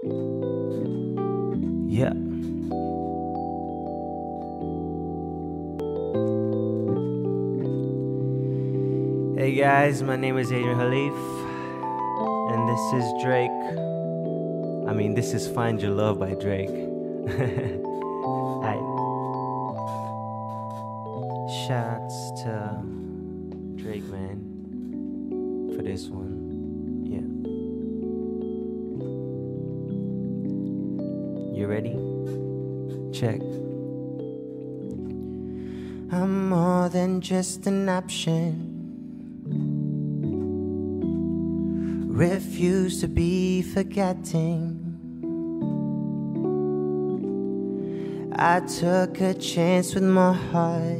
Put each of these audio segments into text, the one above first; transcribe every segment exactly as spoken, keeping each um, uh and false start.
Yeah. Hey guys, my name is Adrian Khalif, and this is Drake. I mean, this is Find Your Love by Drake. Hi. Shouts to Drake, man, for this one. Yeah. You ready? Check. I'm more than just an option. Refuse to be forgetting. I took a chance with my heart.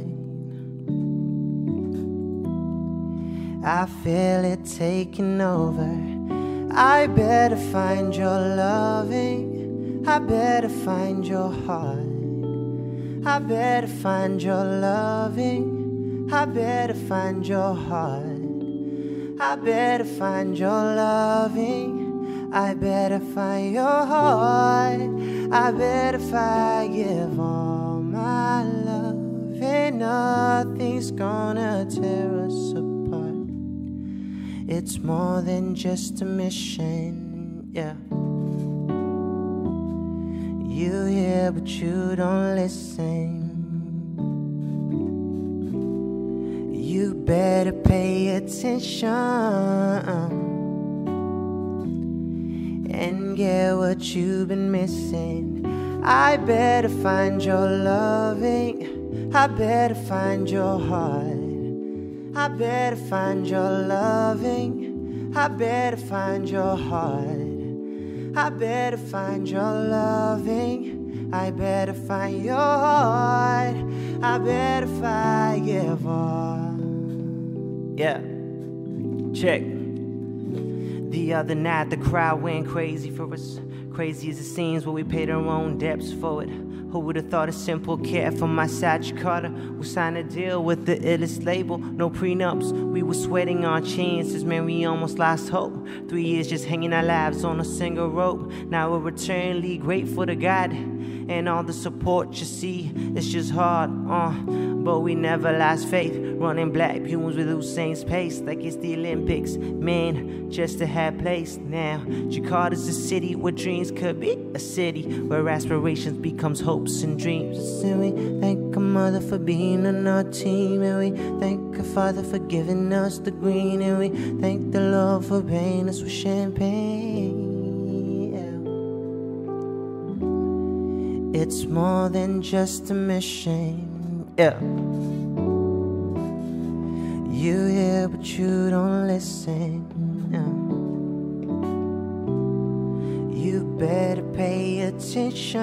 I feel it taking over. I better find your loving. I better find your heart. I better find your loving. I better find your heart. I better find your loving. I better find your heart. I better forgive all my love. And nothing's gonna tear us apart. It's more than just a mission, yeah. You hear but you don't listen. You better pay attention and get what you've been missing. I better find your loving. I better find your heart. I better find your loving. I better find your heart. I better find your loving. I better find your heart. I better forgive all. Yeah, check. The other night the crowd went crazy for us. Crazy as it seems, but we paid our own debts for it. Who would have thought a simple care for my Satch Carter would sign a deal with the illest label? No prenups, we were sweating our chances. Man, we almost lost hope. Three years just hanging our lives on a single rope. Now we're eternally grateful to God and all the support you see. It's just hard, uh, but we never lost faith. Running black Pumas with Usain's pace like it's the Olympics. Man, just to have place now. Jakarta's a city where dreams could be a city where aspirations becomes hopes and dreams. And we thank our mother for being on our team. And we thank our father for giving us the green. And we thank the Lord for paying us with champagne. It's more than just a mission, yeah. You hear but you don't listen, yeah. You better pay attention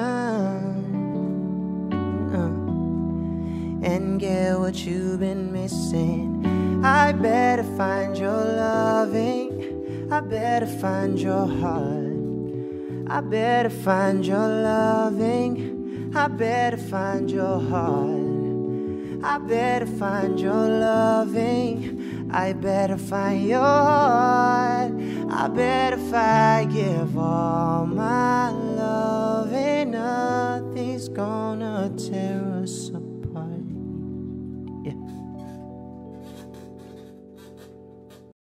uh, and get what you've been missing. I better find your loving. I better find your heart. I better find your loving. I better find your heart. I better find your loving. I better find your heart. I better forgive all my